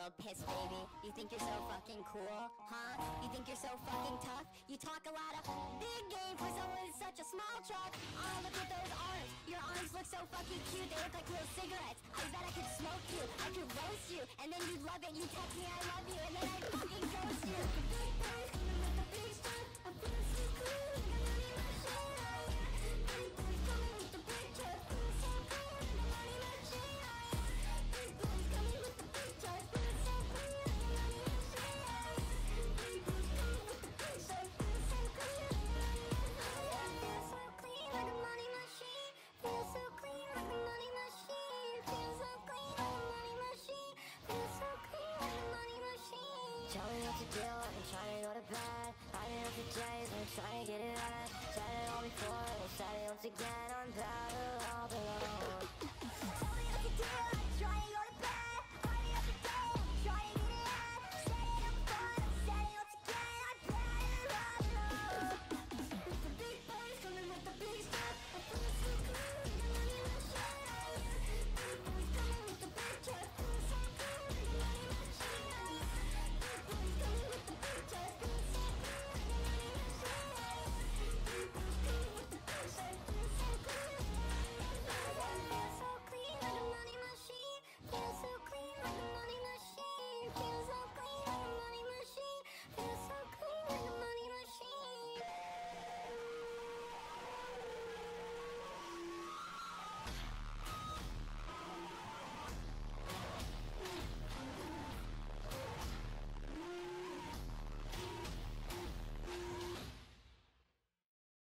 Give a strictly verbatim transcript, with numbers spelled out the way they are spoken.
world piss, baby. You think you're so fucking cool, huh? You think you're so fucking tough? You talk a lot of big game for someone with such a small truck. Oh, look at those arms. Your arms look so fucking cute. They look like little cigarettes. I bet I could smoke you. I could roast you. And then you'd love it. You text me I love you. And then I'd fucking ghost you. Big boys coming with the big stuff. I feel so cool. Like I'm not in my shit. Oh yeah. Big boys coming with the big truck. Feel so cool. Like I'm not in my shit. Oh yeah. Big boys coming with the big truck. Feel so cool. Like I'm not in my shit. Oh yeah. Big boys coming with the big truck. Feel so cool. Like I'm not in my shit. Oh yeah. Feel so clean like a money machine. Feel so clean like a money machine. Feel so clean like a money machine. Feel so clean like a money machine. Tell me what to do, I've been trying to go to bed. I've been up for days, I've been trying to get it right. Said it all before, we'll say it once again. I'm better all below.